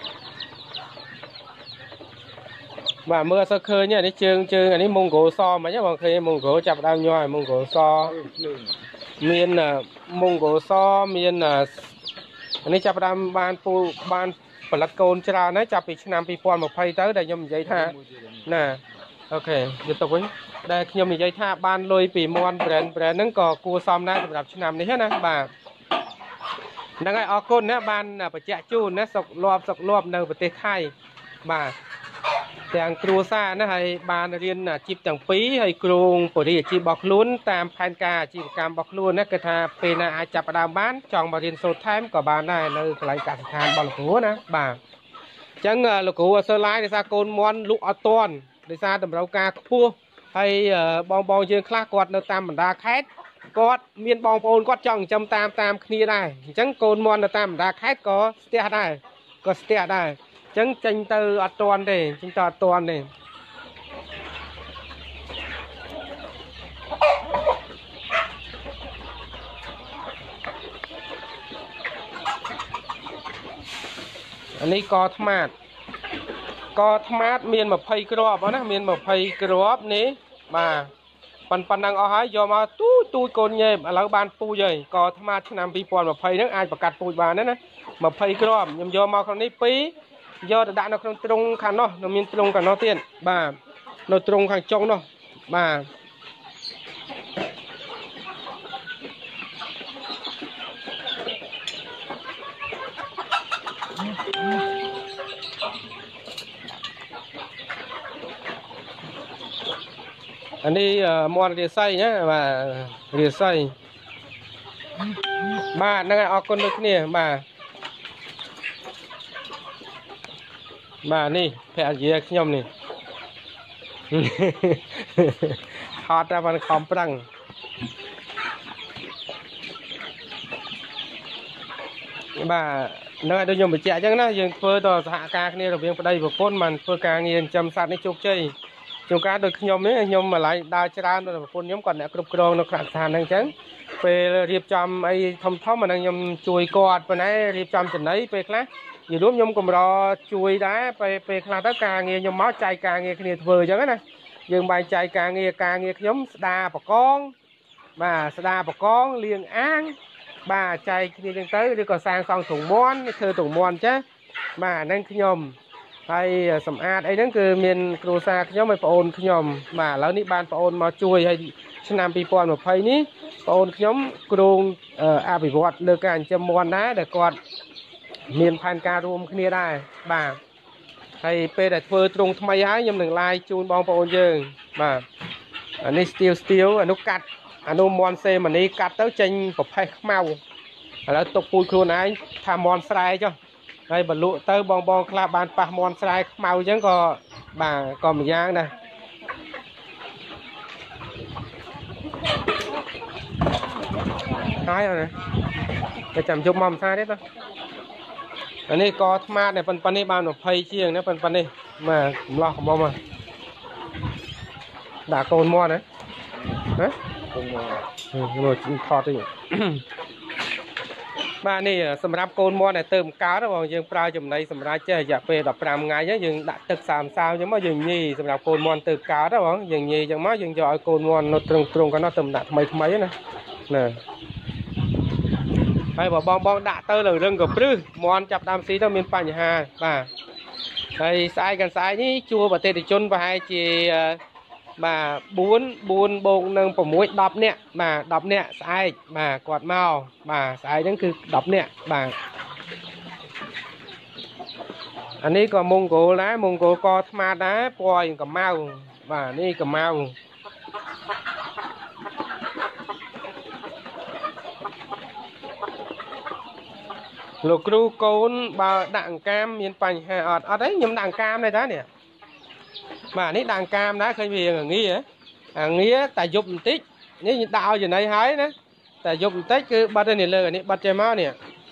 បាទមើលអត់សូវឃើញទេនេះជើងអានេះម៉ុងហ្គោលសមិនហ្នឹងបងឃើញម៉ុងហ្គោលចាប់ដើមញ័រឲ្យម៉ុងហ្គោលសមានម៉ុងហ្គោលសមានអានេះចាប់ដើមបានផលិតកូនច្រើនហើយចាប់ពីឆ្នាំ2020ទៅដែលខ្ញុំនិយាយថាណាអូខេយកទៅវិញដែលខ្ញុំនិយាយថាបានលុយពីមន់ brand ហ្នឹងក៏គួរសមដែរសម្រាប់ឆ្នាំនេះណាបាទហ្នឹងហើយអរគុណណាបានបញ្ជាក់ជូនណាសុកលាប់នៅប្រទេសថៃបាទទាំងគ្រួសារណាហើយបានរៀនអាជីពទាំងពីរហើយគ្រងបរិយាអាជីពរបស់ខ្លួនតាមផែនការអាជីវកម្មរបស់ខ្លួនណាគឺថាពេលណាអាចចាប់ផ្ដើមបានចង់មករៀនសូត្រថែមក៏បានដែរនៅកន្លែងកសិដ្ឋានរបស់លោកគ្រូណាបាទអញ្ចឹងលោកគ្រូអត់សូវឡាយដោយសារកូនមន់លក់អត់ទាន់ដោយសារតម្រូវការខ្ពស់ហើយបងយើងខ្លះគាត់នៅតាមបណ្ដាខេត្តគាត់មានបងប្អូនគាត់ចង់ចិញ្ចឹមតាមគ្នាដែរអញ្ចឹងកូនមន់នៅតាមបណ្ដាខេត្តក៏ស្ទះដែរអញ្ចឹងចេញទៅអត់ទាន់ទេចេញទៅអត់ទាន់ទេអានេះកថ្មាតមាន20គ្រាប់ណាមាន20គ្រាប់នេះបាទប៉ុណ្ណឹងអស់ហើយយកមកទូចកូនញេមឥឡូវបានពូជហើយកថ្មាតឆ្នាំ2020ហ្នឹងអាចប្រកាសពូជបានណា20គ្រាប់ខ្ញុំយកមកក្នុងនេះ2យកទៅដាក់នៅក្នុងទ្រុងខាងនោះនៅមានទ្រុងខាងនោះទៀតបាទនៅទ្រុងខាងចុងនោះបាទអានេះមន់រាសីណាបាទរាសីបាទហ្នឹងហើយអរគុណដូចគ្នាបាទនេះភរិយាខ្ញុំនេះហត់តែបានខំប្រឹងបាទហ្នឹងហើយដូចខ្ញុំបញ្ជាក់អញ្ចឹងណាយើងធ្វើតសហការគ្នារវាងប្តីប្រពន្ធបានធ្វើការងារចិញ្ចឹមសត្វនេះជោគជ័យជួនកាលដូចខ្ញុំនេះខ្ញុំម្លាយដើរច្រើនដល់ប្រពន្ធខ្ញុំគាត់អ្នកគ្រប់គ្រងនៅក្រៅស្ថានហ្នឹងអញ្ចឹងពេលរៀបចំអីធំអាហ្នឹងខ្ញុំជួយគាត់ប៉ុន្តែរៀបចំចំណីពេលខ្លះនិយាយរួមខ្ញុំកម្រជួយដែរពេលខ្លះទៅការងារខ្ញុំមកចែកការងារគ្នាធ្វើអញ្ចឹងណាយើងបែងចែកការងារខ្ញុំស្ដាបកងបាទស្ដាបកងលាងអាងបាទចែកគ្នាអញ្ចឹងទៅឬក៏សាងសង់ទ្រុងមាន់ធ្វើទ្រុងមាន់ចាបាទហ្នឹងខ្ញុំហើយសម្អាតអីហ្នឹងគឺមានគ្រួសារខ្ញុំហើយប្អូនខ្ញុំបាទឥឡូវនេះបានប្អូនមកជួយហើយឆ្នាំ2020នេះប្អូនខ្ញុំគ្រោងអភិវឌ្ឍលើការចិញ្ចឹមមាន់ដែរដែលគាត់មានផែនការរួមគ្នាដែរបាទហើយពេលដែលធ្វើទ្រុងថ្មីហើយខ្ញុំនឹងឡាយជូនបងប្អូនយើងបាទអានេះស្ទៀវអានោះកាត់អានោះមាន់សេម៉ានីកាត់ទៅចេញប្រផេះខ្មៅឥឡូវទុកពូជខ្លួនឯងថាមាន់ស្រែចុះហើយបលក់ទៅបងខ្លះបានប៉ះមាន់ស្រែខ្មៅអញ្ចឹងក៏បាទក៏មួយយ៉ាងដែរហើយណាតែចាំយកមកមិនថាទេតោះអានេះក៏ថ្មដែរប៉ុណ្ណេះបាន20ជាងណាប៉ុណ្ណេះបាទកំឡោះកំមកដាក់កូនមាន់ណាកូនមាន់ថតទៅបាទនេះសម្រាប់កូនមាន់ដែលទៅបង្កើតបងយើងប្រើចំណីសម្រាប់ចេះរយៈពេល15ថ្ងៃយើងដាក់ទឹក30សាវអញ្ចឹងមកយើងញីសម្រាប់កូនមាន់ទៅបង្កើតបងយើងញីអញ្ចឹងមកយើងយកឲ្យកូនមាន់នៅត្រង់កណ្ដោះទៅដាក់ថ្មីណាណាហើយបើបងដាក់ទៅលើរឹងក៏ព្រឹសមាន់ចាប់ដើមស៊ីទៅមានបញ្ហាបាទហើយស្អែកនេះជួបអតិថិជនប្រហែលជាបាទ4បូកនឹង6 10នាក់បាទ10នាក់ស្អែកបាទគាត់មកបាទស្អែកហ្នឹងគឺ10នាក់បាទអានេះក៏មង្គលដែរមង្គលកថ្មដែរពណ៌កម្ៅបាទនេះកម្ៅលោកគ្រូកូនបើដាក់អង្កាមមានបញ្ហាអត់ទេខ្ញុំដាក់អង្កាមដែរតានេះបាទនេះដាក់អង្កាមដែរឃើញវាអាងារតែយប់បន្តិចនេះដាក់ឲ្យចំណៃហើយណាតែយប់បន្តិចគឺបិទទៅនេះលើនេះបិទចេញមកនេះ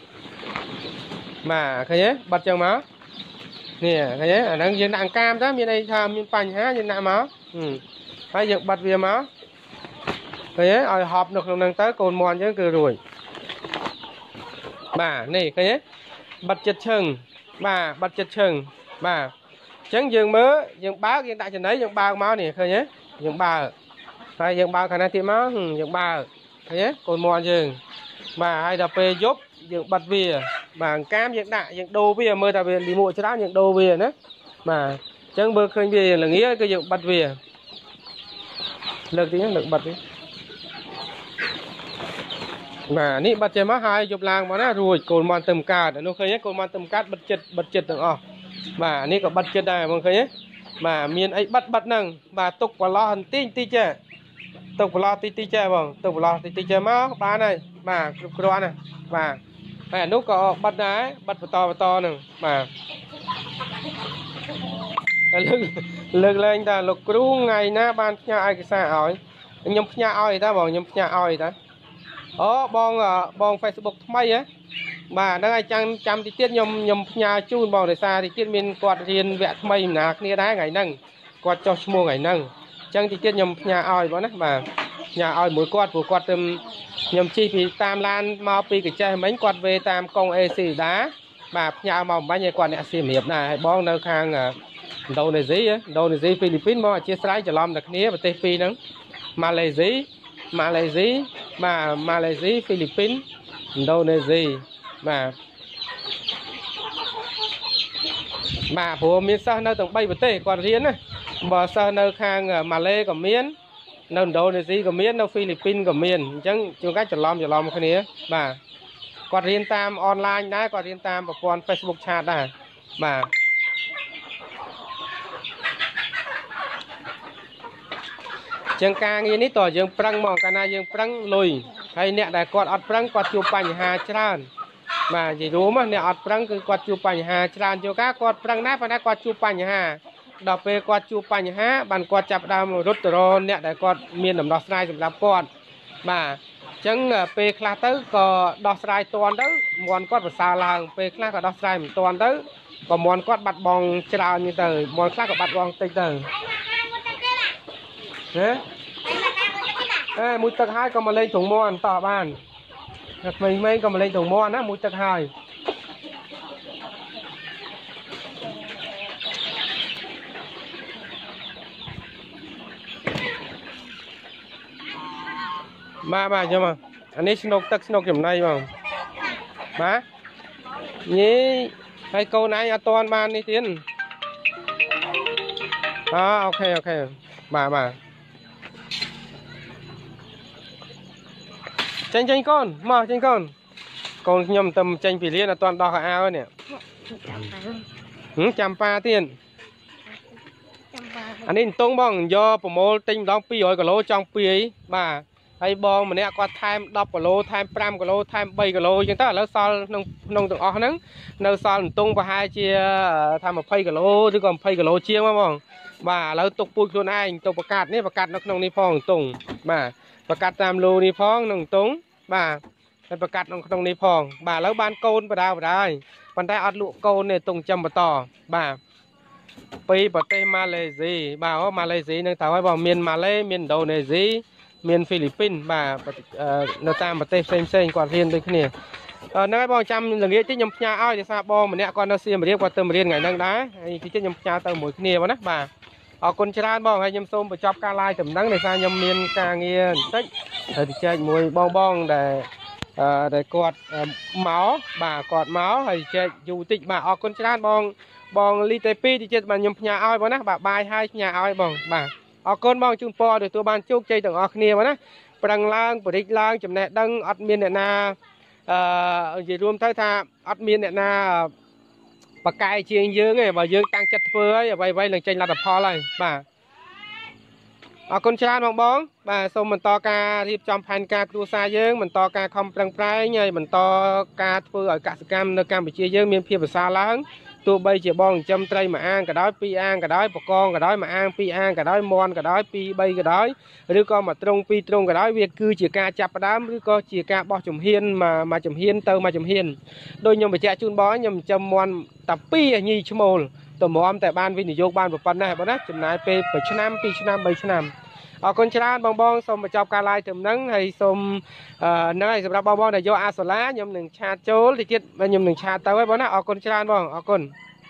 បាទឃើញទេបិទចឹងមកនេះឃើញទេអាហ្នឹងយើងដាក់អង្កាមទៅមានអីថាមានបញ្ហាយើងដាក់មកហើយយើងបិទវាមកឃើញទេឲ្យហប់នៅក្នុងហ្នឹងទៅកូនមាន់យើងគឺរួចបាទនេះឃើញទេបិទចិត្តឈឹងបាទបិទចិត្តឈឹងបាទអញ្ចឹងយើងមើលយើងបើកយើងដាក់ចំណីយើងបើកមកនេះឃើញទេយើងបើកហើយយើងបើកខាងណាទៀតមកយើងបើកឃើញទេកូនមាន់យើងបាទហើយដល់ពេលយប់យើងបិទវាបាទអង្កាមយើងដាក់យើងដូរវាមើលតែវាលីមួកច្រើនយើងដូរវាណាបាទអញ្ចឹងបើឃើញវាល្ងាគឺយើងបិទវាលើកទីលើកបិទវាបាទនេះបិទចេញមកហើយយប់ឡើងមកណារួចកូនមាន់ទៅបង្កើតអានោះឃើញទេកូនមាន់ទៅបង្កើតបិទចិត្តទាំងអស់បាទនេះក៏បិទចិត្តដែរបងឃើញទេបាទមានអីបិទហ្នឹងបាទទុកប្រឡោះបន្តិចចេះទុកប្រឡោះតិចចេះបងទុកប្រឡោះតិចចេះមកបានហើយបាទគ្រប់គ្រាន់ណាបាទហើយអានោះក៏បិទដែរបិទបន្តហ្នឹងបាទហើយលើកលែងតាលោកគ្រូថ្ងៃណាបានផ្ញើឯកសារឲ្យខ្ញុំផ្ញើឲ្យតាបងខ្ញុំផ្ញើឲ្យតាអូបង Facebook ថ្មីហ៎បាទហ្នឹងហើយចាំតិចទៀតខ្ញុំផ្ញើជូនបងដោយសារតិចទៀតមានគាត់រៀនវគ្គថ្មីម្នាក់គ្នាដែរថ្ងៃហ្នឹងគាត់ចុះឈ្មោះថ្ងៃហ្នឹងអញ្ចឹងតិចទៀតខ្ញុំផ្ញើឲ្យបងណាបាទផ្ញើឲ្យមួយគាត់ព្រោះគាត់ទៅខ្ញុំជិះពីតាមឡានមកពីកញ្ចេះមិញគាត់វេតាមកុង AC ដាបាទផ្ញើមកបំបញ្ញឲ្យគាត់អ្នកសៀមរាបដែរហើយបងនៅខាងឥណ្ឌូនេស៊ីហ្វីលីពីនមកអធិស្ឋានច្រឡំតែគ្នាប្រទេសពីរហ្នឹងម៉ាឡេស៊ីបាទម៉ាឡេស៊ីហ្វីលីពីនឥណ្ឌូនេស៊ីបាទព្រោះមានសិស្សនៅទាំង3ប្រទេសគាត់រៀនណាបើសិស្សនៅខាងម៉ាឡេក៏មាននៅឥណ្ឌូនេស៊ីក៏មាននៅហ្វីលីពីនក៏មានអញ្ចឹងជួនកាលច្រឡំគ្នាបាទគាត់រៀនតាមអនឡាញដែរគាត់រៀនតាមប្រព័ន្ធ Facebook chat ដែរបាទចឹងការងារនេះតើយើងប្រឹងមកកាលណាយើងប្រឹងលុយហើយអ្នកដែលគាត់អត់ប្រឹងគាត់ជួបបញ្ហាច្រើនបាទនិយាយរួមអ្នកអត់ប្រឹងគឺគាត់ជួបបញ្ហាច្រើនជួនកាលគាត់ប្រឹងដែរប៉ុន្តែគាត់ជួបបញ្ហាដល់ពេលគាត់ជួបបញ្ហាបានគាត់ចាប់ដើមរត់ទៅរកអ្នកដែលគាត់មានដំណោះស្រាយសម្រាប់គាត់បាទអញ្ចឹងពេលខ្លះទៅក៏ដោះស្រាយទាន់ទៅមាន់គាត់ប្រសើរឡើងពេលខ្លះក៏ដោះស្រាយមិនទាន់ទៅក៏មាន់គាត់បាត់បង់ច្រើនទៅមាន់ខ្លះក៏បាត់បង់តិចទៅមួយទឹកហើយក៏មកលេងត្រង់មាន់តបានmấy còn mà lên tổng mòn á mũi tật hai ba cho mà anh ấy snok tật snok kiểu này mà má nhí hai câu này à toàn ban đi tiến ok bà tranh con mà tranh con nhầm tầm tranh phỉ liên là toàn đo cả ao nè chăm pa tiền anh ấy tung bong do bộ môn tinh đóng pi rồi cả lô trong pi ấy bà hay bong mà nè qua time đọc cả lô time pram cả lô time bay cả lô chúng ta là sao nông từng o nắng nơi sao tung và hai chia tham một phay cả lô chứ còn phay cả lô chia mà bong bà là tục bùi luôn anh tục bạc cát nè bạc cát nó không đi phong tung bàประกาศตามรูนี่พ้องหนึ่งตรงบ่าเป็นประกาศตรงนี้พ้องบ่าแล้วบ้านโกนไปได้ปันได้อัดลูกโกนเนี่ยตรงจำปะต่อบ่าปีประเทศมาเลเซียบ่าว่ามาเลเซียนึกแต่ว่าบอกเมียนมาเลเมียนโดนีเซียเมียนฟิลิปปินส์บ่าเราตามประเทศเซ็งก่อนเรียนไปขึ้นเนี่ยนักบอลจำหลังเรียนที่ยมยาอ้อยจะทราบบอลเหมือนเนี่ยก่อนเราเสียมาเรียกว่าเติมเรียนไงนั่งได้ที่ยมยาเติมหมวยขึ้นเนี่ยวะนะบ่าคนชราบองให้ยมส้มไปจับการไล่ถึงนั่งในซายมเมียนกางเงียนเฮ้ยที่เจ้ามวยบองđểกอดเมาส์บ่ากอดเมาส์ให้เจ้าอยู่ติดบ่าคนชราบองลีเตปีที่เจ้ามันยมยาอ้อยบ่นะบ่าบายให้ยาอ้อยบองบ่าคนบองจุนปอโดยตัวบ้านจุกใจต่างออกเนี่ยวะนะปรังล่างปริกล่างจำแนกดังอัดเมียนเนี่ยนาจะรวมทั้งท่าอัดเมียนเนี่ยนาปากกายเชียงเยอะไงบ่เยอะตั้งจัดเฟ้ยไว้หลังใจระดับพอเลยบ่าคนชราบองบ่าส่งมันต่อการรีบจอมพันการดูซาเยอะมันต่อการคอมปรังไพรไงมันต่อการเฟ้ยกสิกรรมในการไปเชียเยอะมีเพียบภาษาล้างตัวใบเจียบองจำไตรมาอ้างก็ได้ปีอ้างก็ได้ปกองก็ได้มาอ้างปีอ้างก็ได้มอนก็ได้ปีใบก็ได้หรือก็มาตรงปีตรงก็ได้เวียคือเจียกาจับประดามหรือก็เจียกาบอจุ่มเฮียนมาจุ่มเฮียนเติมมาจุ่มเฮียนโดยยมไปแจกจุนบอยยมจำมอนตับปียี่ชั่วโมงตัวมอมแต่บ้านวินิโยกบ้านแบบปันได้บ่นะจุ่มนายไปชนะปีชนะใบชนะคนชราบองส่งมาจับการไล่ถึงนั้นให้ส่งนั่นสำหรับบองในโยอาสลายยมหนึ่งชาโจลที่เจ็ดยมหนึ่งชาเตาไว้บ่นะคนชราบองคน